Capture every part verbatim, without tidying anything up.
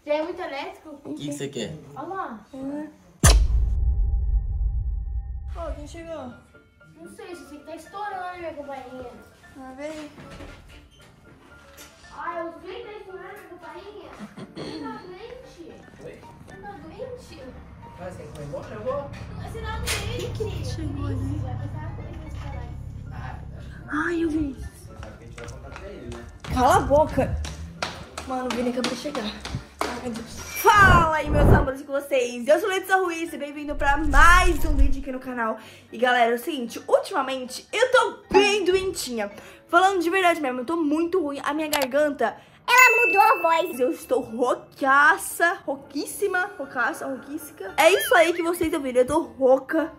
Tem muito elétrico? O que você quer? Olha lá. Ô, oh, quem chegou? Não sei, você tá estourando, minha companhia. Ah, vem. Ai, eu sei que tá estourando, minha companhia. Você tá doente? Oi? Você tá doente? Mas você foi embora? Eu vou. Você tá doente? Quem chegou ali? Vai passar coisa nesse canal. Ai, eu vi. Sabe que a gente vai contar pra ele, né? Cala a boca. Mano, o Vini acabou de chegar. Ai, meu Deus. Fala aí, meus amores, com vocês. Eu sou Letícia Ruiz e bem-vindo pra mais um vídeo aqui no canal. E galera, é o seguinte, ultimamente eu tô bem doentinha. Falando de verdade mesmo, eu tô muito ruim. A minha garganta, ela mudou a voz. Eu estou roucaça, rouquíssima, roucaça, rouquíssica. É isso aí que vocês ouviram, eu tô rouca.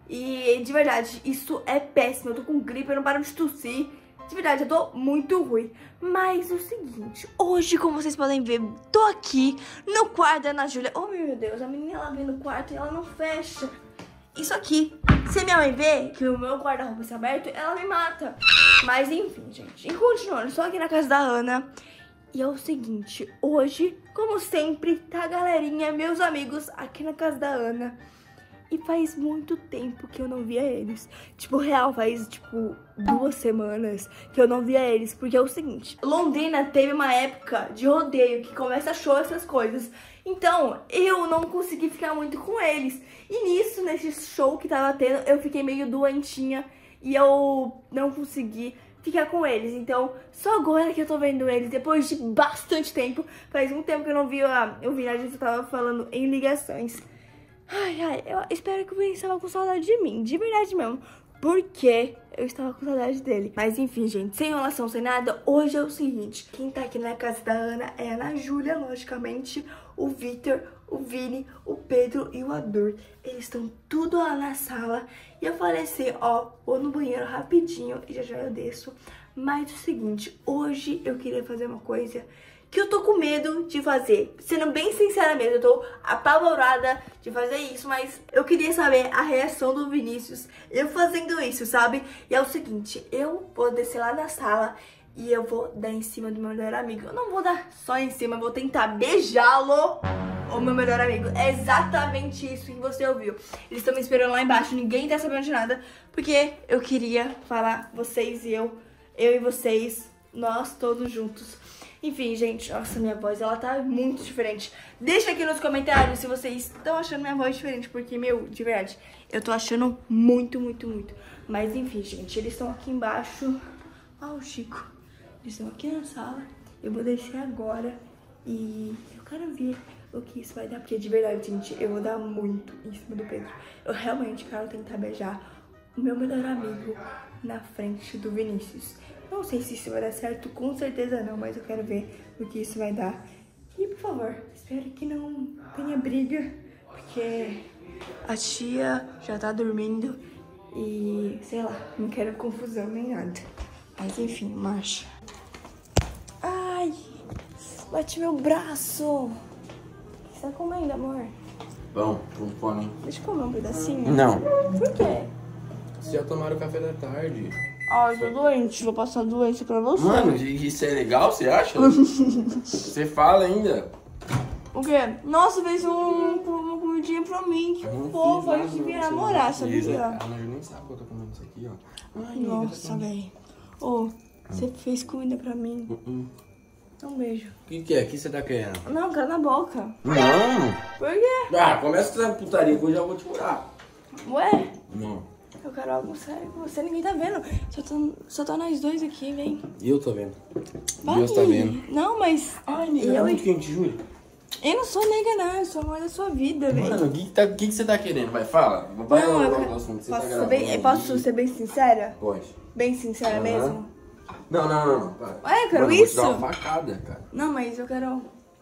E de verdade, isso é péssimo. Eu tô com gripe, eu não paro de tossir. De verdade, eu tô muito ruim. Mas o seguinte, hoje, como vocês podem ver, tô aqui no quarto da Ana Júlia. Oh, meu Deus, a menina, ela vem no quarto e ela não fecha. Isso aqui, se minha mãe ver que o meu guarda-roupa está aberto, ela me mata. Mas enfim, gente, e continuando, estou aqui na casa da Ana. E é o seguinte, hoje, como sempre, tá a galerinha, meus amigos, aqui na casa da Ana. E faz muito tempo que eu não via eles. Tipo, real, faz, tipo, duas semanas que eu não via eles. Porque é o seguinte, Londrina teve uma época de rodeio que começa show, essas coisas. Então, eu não consegui ficar muito com eles. E nisso, nesse show que tava tendo, eu fiquei meio doentinha. E eu não consegui ficar com eles. Então, só agora que eu tô vendo eles, depois de bastante tempo. Faz um tempo que eu não vi, a, eu vi, a gente tava falando em ligações. Ai, ai, eu espero que o Vinícius estava com saudade de mim, de verdade mesmo, porque eu estava com saudade dele. Mas enfim, gente, sem enrolação, sem nada, hoje é o seguinte, quem tá aqui na casa da Ana é a Ana Júlia, logicamente, o Vitor, o Vini, o Pedro e o Ador. Eles estão tudo lá na sala e eu falei assim, ó, vou no banheiro rapidinho e já já eu desço. Mas o seguinte, hoje eu queria fazer uma coisa que eu tô com medo de fazer. Sendo bem sincera mesmo, eu tô apavorada de fazer isso, mas eu queria saber a reação do Vinícius eu fazendo isso, sabe? E é o seguinte, eu vou descer lá na sala e eu vou dar em cima do meu melhor amigo. Eu não vou dar só em cima, eu vou tentar beijá-lo, o meu melhor amigo. É exatamente isso que você ouviu. Eles estão me esperando lá embaixo, ninguém tá sabendo de nada, porque eu queria falar vocês e eu, eu e vocês, nós todos juntos. Enfim, gente, nossa, minha voz, ela tá muito diferente. Deixa aqui nos comentários se vocês estão achando minha voz diferente, porque, meu, de verdade, eu tô achando muito, muito, muito. Mas, enfim, gente, eles estão aqui embaixo. Ah, o Chico. Eles estão aqui na sala. Eu vou descer agora e eu quero ver o que isso vai dar, porque, de verdade, gente, eu vou dar muito em cima do Pedro. Eu realmente quero tentar beijar o meu melhor amigo na frente do Vinícius. Não sei se isso vai dar certo, com certeza não, mas eu quero ver o que isso vai dar. E, por favor, espero que não tenha briga, porque a tia já tá dormindo e, sei lá, não quero confusão nem nada. Mas, enfim, marcha. Ai, bate meu braço. O que você tá comendo, amor? Bom, com fome. Deixa eu comer um pedacinho. Não. Por quê? Vocês já tomaram café da tarde. Ai, tô doente, vou passar doença pra você. Mano, isso é legal, você acha? Você fala ainda. O quê? Nossa, fez um, uma comidinha pra mim, que fofo, a gente devia namorar, sabia? A Ana nem sabe que eu tô comendo isso aqui, ó. Ai, Nossa, velho. Ô, você fez comida pra mim. Uh -uh. Um beijo. O que que é? O que você tá querendo? Não, quero na boca. Não! Por quê? Ah, começa com essa putaria que eu já vou te curar. Ué? Não. Eu quero algo sério com você, ninguém tá vendo. Só tá, só tá nós dois aqui, vem. Eu tô vendo. Vai. Deus tá vendo. Não, mas... Ai, nega, é muito quente, juro. Eu não sou nega, não. Eu sou amor da sua vida, velho. Mano, o que, tá, que, que você tá querendo? Vai, fala. Vai Não, eu logo quero... no assunto. Você Posso, tá ser gravando bem... aí. Posso ser bem sincera? Pode. Bem sincera Uhum. mesmo? Não, não, não. não. Para. Ué, eu quero Mano, isso? Eu vou te dar uma facada, cara. Não, mas eu quero...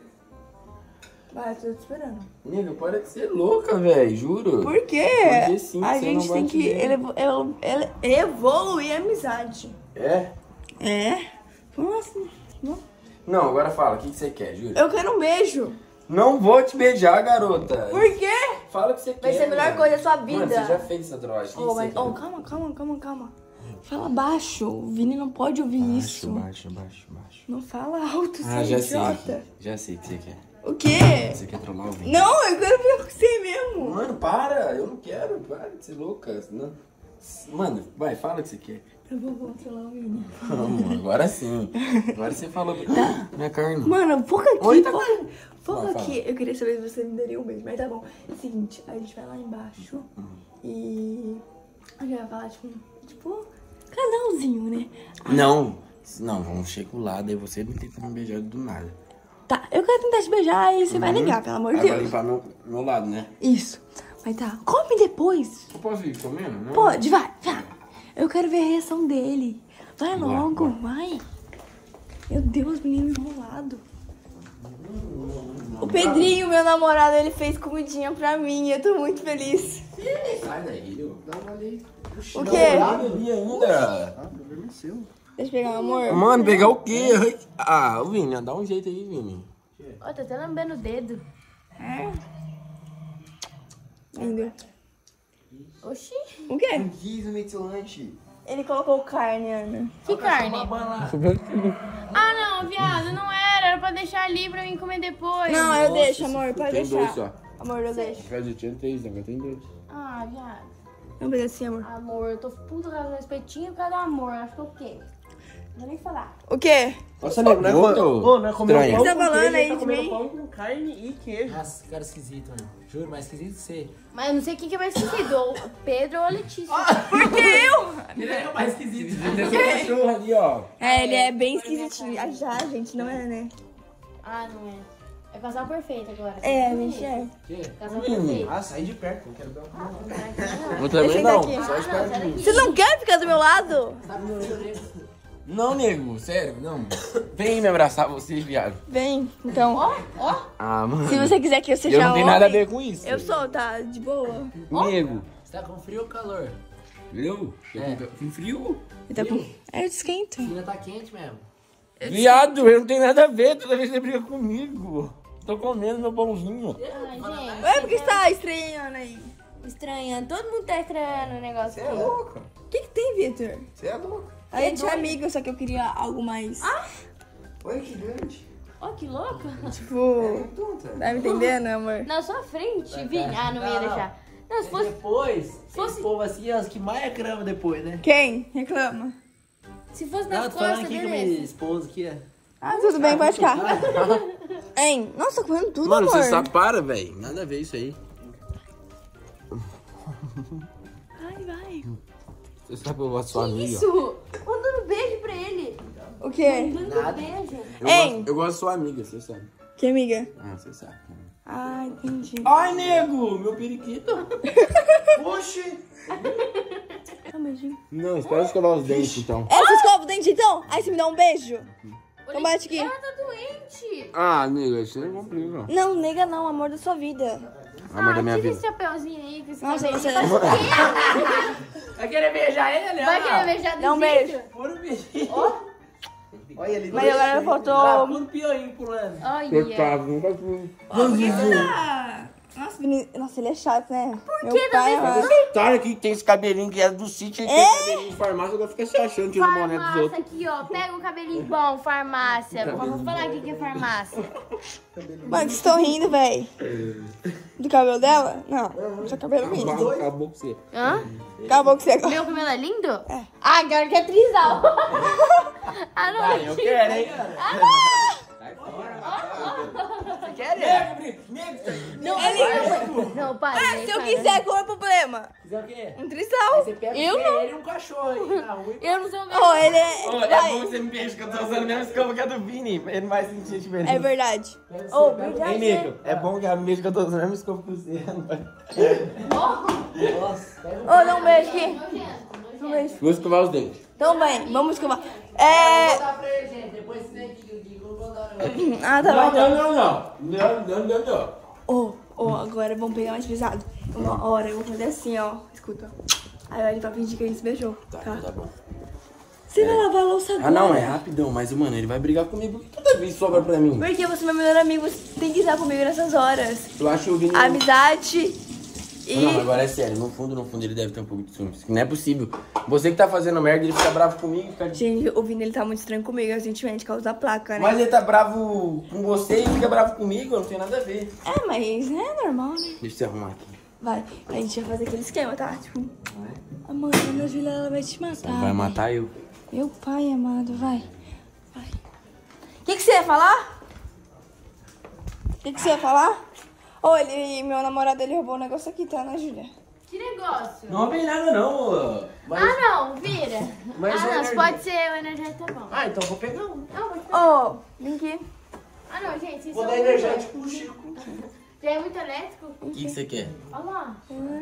Vai, eu tô te esperando. Nega, para de ser louca, velho, juro. Por quê? Porque sim, a você gente não tem bate que bem. elevo, ele- ele- evoluir a amizade. É? É? Como assim? Não. Não, agora fala, o que, que você quer, juro? Eu quero um beijo. Não vou te beijar, garota. Por quê? Fala o que você Vai quer. ser a melhor mano. coisa da sua vida. Mano, você já fez essa trollagem. O que Oh, que mas, você oh, quer? calma, calma, calma, calma. Fala baixo. O Vini não pode ouvir Baixo, isso. baixo, baixo, baixo. Não fala alto, Ah, seu já sei. idiota. Já sei o que você quer. O quê? Você quer trollar o Vini? Não, eu quero ver com você mesmo. Mano, para! Eu não quero, para de ser louca. Senão... Mano, vai, fala o que você quer. Tá bom, vou trollar o Vini. Vamos, agora sim. Agora você falou. Tá. Minha carne. Mano, foca aqui, Oi, tá foca, bom. foca Vai, aqui. Eu queria saber se você me daria um beijo, mas tá bom. É o seguinte, a gente vai lá embaixo e a gente vai falar, tipo, tipo, casalzinho, né? Não, não, vamos chegar lá, daí você me tenta me beijar do nada. Tá, eu quero tentar te beijar e você vai negar, pelo amor de Aí vai Deus. limpar meu, meu lado, né? Isso. Mas tá, come depois. Eu posso ir comendo? Não? Pode, vai, vai. Eu quero ver a reação dele. Vai Bora, logo, bora. vai. Meu Deus, menino enrolado. O Pedrinho, meu namorado, ele fez comidinha pra mim. Eu tô muito feliz. Sai daí, eu. Dá uma ali. O quê? Não bebi ainda. Ah, o problema é seu. Deixa eu pegar um amor. Mano, pegar o quê? Ah, o Vini, dá um jeito aí, Vini. Ó, tá até lambendo o dedo. É. Lindo. Oxi. O quê? Não quis no meio do seu lanche. Ele colocou carne, Ana. Que carne? Ah, não, viado, não era. Era pra deixar ali pra mim comer depois. Não, eu deixo, amor. Pode tem deixar. dois só. Amor, eu deixo. Faz de tinha três, agora tem dois. Ah, viado. Um pedacinho, amor. Amor, eu tô puto com o espetinho por causa do amor. Acho que é o quê? Não vou nem falar. O quê? Nossa, nego, não é Ô, co- Ô, não é comer estranho. um pão Você tá com falando queijo, aí ele tá de comendo mim? pão com carne e queijo. Nossa, cara esquisito, mano. Juro, mas esquisito você. Mas eu não sei quem que é mais esquisito, ou o Pedro ou a Letícia. Por que eu? Ele é o mais esquisito. Tem cachorro ali, ó. É, ele é bem esquisitinho. Ah, já, gente, não é, né? Ah, não é. É casal perfeito agora. É, a gente é. Casal perfeito. Ah, sai de perto, não quero ver uma Eu Deixa também eu não. sentar aqui. Só espera de mim. Você não quer ficar do meu lado? Não, nego, sério, não. Vem me abraçar você, viado. Vem, então. Ó, ó. Ah, mano. Se você quiser que eu seja Eu não tenho homem, nada a ver com isso. eu sou, tá? De boa. Nego. Você tá com frio ou calor? Viu? É. Com frio? Ele tá com... É, eu esquento. Ainda tá quente mesmo. Viado, eu não tenho nada a ver. Toda vez você briga comigo. Tô comendo meu pãozinho. Ai, gente. Ué, por que você tá estranhando aí? Estranhando. Todo mundo tá estranhando o negócio Você é aqui. louca. O que que tem, Vitor? Você é louca. A gente é amigo, só que eu queria algo mais... Olha que grande. Ó, que louca. Tipo... Tonta. Tá me entendendo, amor? Na sua frente, Vini. Ah, não ia deixar. Não, se fosse... Depois, fosse- esse povo assim é os que mais reclamam depois, né? Quem? Reclama. Se fosse Não, nas tô falando costas, aqui com minha beleza. esposa aqui, é. Ah, tudo bem, pode ficar. Hein? Nossa, tá comendo tudo, Mano, amor. você só para, velho. Nada a ver isso aí. Vai, vai. Você sabe que eu gosto da sua amiga. Isso. Mandando beijo pra ele. O quê? Mandando beijo. Eu, Hein? gosto, eu gosto da sua amiga, você sabe. Que amiga? Ah, você sabe. Ah, entendi. Ai, nego, meu periquito. Oxi. Dá um beijinho. Não, espera eu escovar os dentes, então. É, você escova o dente então? Aí você me dá um beijo? Então bate aqui. Ela tá doente. Ah, amiga, isso não é complica. Não, nega não, amor da sua vida. Amor da minha tira vida. esse chapéuzinho aí. Que esse Nossa, cabelo- você... Vai querer beijar ele, Vai querer beijar Dá um desse beijo. jeito? Puro beijinho. Olha ele. Mas agora Tá faltou... puro pioinho pulando. Olha. Pecado, nunca fui. Nossa, Vini- Nossa, ele é chato, né? Por Meu que pai, também? amor. Otário que tem esse cabelinho que é do sítio e tem cabelinho de farmácia, agora fica se achando tirando o boné dos Farmácia outros. aqui, ó. Pega um cabelinho bom, farmácia. Vamos falar aqui que é farmácia. Mano, vocês estão rindo, véi? Do cabelo dela? Não, do seu cabelo lindo. Acabou, acabou com você. Hã? Acabou com você agora. Meu cabelo é lindo? É. Ah, agora que é trisal. Ah, não. Ai, eu quero, hein? Não, ele... Não, para. Ah, se eu quiser, qual é o problema? Quiser o quê? Um trisal. Você pega Eu eu ele e um cachorro aí na rua. Eu não sou Oh, ele é... Ô, é vai. bom que você me beija, que eu tô usando a mesma escova que a do Vini. Ele não vai sentir diferença. É verdade. Pega Ô, você, pega obrigada. Hein, Nico? É bom que a mesma que eu tô usando a mesma escova que você. Nossa, pega um Ô, dá um beijo aqui. Um beijo. Vou escovar os dentes. Então bem, vamos escovar. É... Dá pra ele, gente. Depois se nem que eu digo, eu vou dar um negócio. Ah, tá Não, bom. não, não, não. Não, não, não, não. Ô, ô, agora vamos pegar mais pesado. Uma hora eu vou fazer assim, ó. Escuta. Aí ele vai fingir que a gente se beijou, Tá, tá? tá bom. Você vai lavar a louça agora. Ah, não, é rapidão, mas, mano, ele vai brigar comigo toda vez sobra pra mim. Porque você é meu melhor amigo, você tem que estar comigo nessas horas. Eu acho que o Vini... Amizade E... Não, agora é sério, no fundo, no fundo ele deve ter um pouco de ciúmes. Não é possível. Você que tá fazendo merda, ele fica bravo comigo. Fica... Gente, o Vini, ele tá muito estranho comigo recentemente, por causa da placa, né? Mas ele tá bravo com você e fica bravo comigo, não tem nada a ver. É, mas é normal, né? Deixa eu arrumar aqui. Vai, a gente vai fazer aquele esquema, tá? Tipo, amanhã a Júlia, ela vai te matar. Vai matar eu. Meu pai amado, vai. Vai. O que, que você ia falar? O que, que você ia falar? Ô, ele, meu namorado, ele roubou um negócio aqui, tá, né, Júlia? Que negócio? Não roubei nada não. Mas... Ah, não, vira. Mas ah, o não, se energia- pode ser o energético, tá bom. Ah, então eu vou pegar um. Não, vou te pegar. Ô, vem aqui. Ah, não, gente, vocês Vou são dar muito energético pro Chico. loucos. Já é muito elétrico? O que que você quer? Olha lá.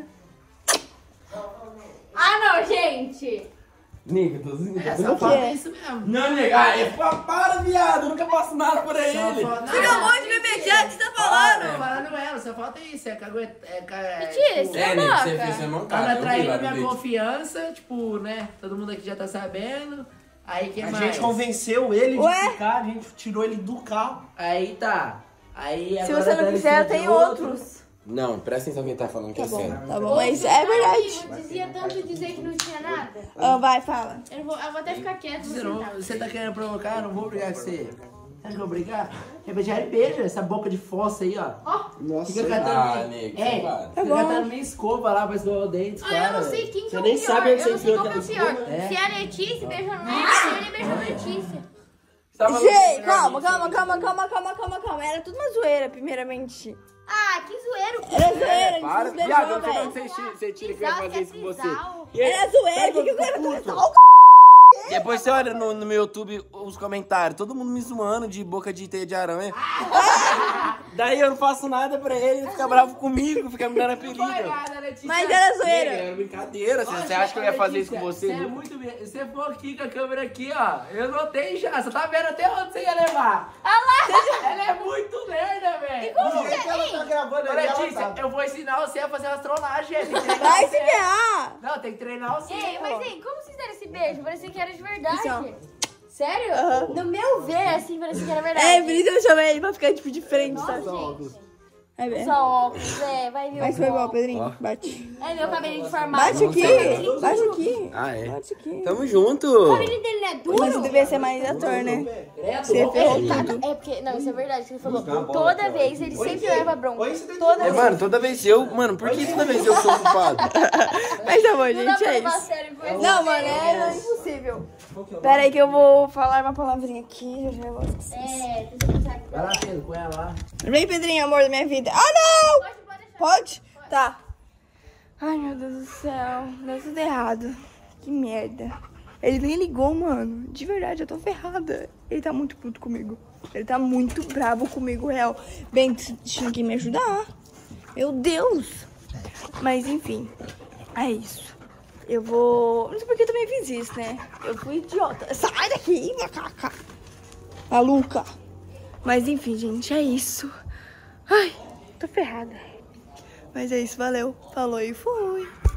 Ah, não, gente. Nega, tô zoando. É, safado é isso mesmo. Não, nega, ah, é pa- para, viado. Eu nunca passo nada pra ele. Safado- Você acabou de me beijar, o que você tá Não, falando? falando mesmo, só falta isso. É cagueta. É, ca- é, Mentira, tipo, você É, é nega, você louca. fez, você não tá. Anda eu vi traindo lá a no minha vídeo. confiança, tipo, né? Todo mundo aqui já tá sabendo. Aí que A mais? gente convenceu ele de Ué? ficar, a gente tirou ele do carro. Aí tá. Aí Se agora você não dá quiser, eu licença de tenho outro. outros. Não, presta atenção quem tá falando que Tá é bom, sério. tá bom, mas é verdade. Eu dizia tanto dizer que não tinha nada. Ah, vai, fala. Eu, não vou, eu vou até ficar quieto. Você, Vou não, sentar. você tá querendo provocar? Eu não vou brigar com você. Você acha que eu vou brigar? Quer beijar e beija. Essa boca de fossa aí, ó. Ó, Nossa, Fica Ah, catando. nego, É, para. Tá fica bom. catando minha escova lá pra escovar o dente, ah, cara. eu não sei quem que Você é o nem pior. sabe onde eu você não sei enfiou qual que é o aquela pior. escova? Se a Letícia beijou no Nick, se ele beijou a Letícia. Você tava Gente, falando calma, pra mim, calma, calma, calma, calma, calma, calma. Era tudo uma zoeira, primeiramente. Ah, que zoeiro. Era É, zoeira, a para, gente se viado, beijou, eu não sei velho. onde você, você tira que eu ia Trisal, fazer isso com que é você. trisal. E aí- Era zoeira, Sabe o que que eu fico quero puto? fazer? Depois você olha no, no meu YouTube os comentários, todo mundo me zoando de boca de teia de aranha. Daí eu não faço nada pra ele, ele fica bravo comigo, fica me dando apelido. Obrigada, Letícia. Mas era Nega, zoeira. Era brincadeira, você, Olha, você acha que eu ia fazer isso com Letícia, você? Você é viu? muito bem. Se você for aqui com a câmera aqui, ó, eu notei já. Você tá vendo até onde você ia levar. Olha lá. Ela é muito merda, velho. Do jeito que ela tá gravando Ô, ali, ela Letícia, tá. eu vou ensinar você a fazer umas trollagens. Tem que treinar Vai se você. ferrar. Não, tem que treinar você. Ei, pô. mas ei, como vocês deram esse beijo? Parecia que era de verdade. Assim, Sério? Aham. No meu ver, assim, parecia que era verdade. É, por isso eu chamei ele pra ficar, tipo, de frente, Nossa, sabe? gente. É mesmo. Só óculos, é, vai ver Mas o foi igual, óculos. Pedrinho. Bate. É meu cabelinho deformado. Bate aqui. Bate aqui. Ah, é? Bate aqui. Tamo junto. O cabelinho dele não é duro? Mas você devia ser mais ator, né? Credo, Você ô, ferrou velho. tudo. É porque, não, isso é verdade, que ele falou. Buscar a bola Toda aqui, ó. vez ele sempre leva bronca. Oi, você tá Toda É, vez. mano, toda vez eu... Mano, por que toda vez eu sou culpado? Mas tá bom, Não dá gente, pra é levar a isso. sério coisa. Não, mano, é impossível. Pera aí que eu vou falar uma palavrinha aqui. Eu já vou esquecer. É, você consegue. Vai lá, Pedro, com ela lá. Vem, Pedrinho, amor da minha vida. Ah, não! Pode, pode deixar. Pode? Tá. Ai, meu Deus do céu. Deu tudo errado. Que merda. Ele nem ligou, mano. De verdade, eu tô ferrada. Ele tá muito puto comigo. Ele tá muito bravo comigo, real. Bem, tinha que me ajudar. Meu Deus. Mas, enfim. É isso. Eu vou... Não sei porque eu também fiz isso, né? Eu fui idiota. Sai daqui, macaca. Maluca. Mas, enfim, gente, é isso. Ai, tô ferrada. Mas é isso, valeu. Falou e fui.